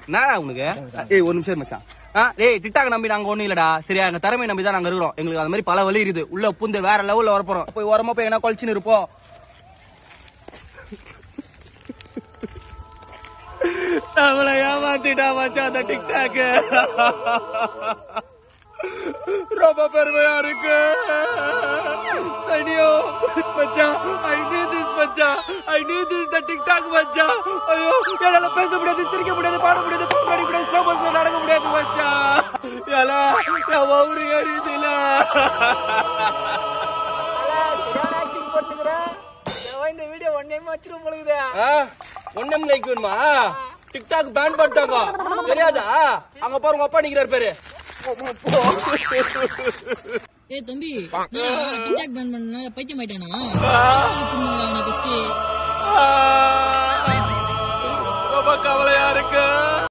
நானா உனக்கு ஒரு நிமிஷம் மச்சான். டேய் டிக்டாக் நம்பி நாங்க ஒண்ணும் இல்லடா சரியா, எங்க திறமை நம்பி தான் நாங்க இருக்கிறோம். எங்களுக்கு அந்த மாதிரி பல வழி இருக்குது. உள்ள புந்து வேற லெவல்ல வரப்போறோம். போய் ஓரமா போய் என்ன குளிச்சுன்னு இருப்போம். நம்மள ஏமாத்திட்டா மச்சான் அந்த டிக்டாக். ரொம்ப பெருமையா இருக்கு. சனியோ மச்சான், I knew this மச்சான், I knew this the TikTok மச்சான். ஐயோ என்னால பேச முடியாது, சிரிக்க முடியாது, பாட முடியாது, பாட முடியாது, ஸ்லோ மோஷன்ல நடக்க முடியாது மச்சான். ஏல நான் ஊரு ஏறிதுல. சரியான ஆக்டிங் போட்டுக்கற. இந்த வீடியோ 1M வச்சிரும் போலுதே. 1M லைக் வேணுமா? டிக்டாக் பேன் பண்ணிட்டாங்க தெரியாதா? அங்க பாருங்க அப்பா நிக்கிறார் பேரு. ஏய் தம்பி, டிக்டாக் பேன் பண்ணா பைத்தியம் ஆயிட்டானா? ரொம்ப கவலையா இருக்கு.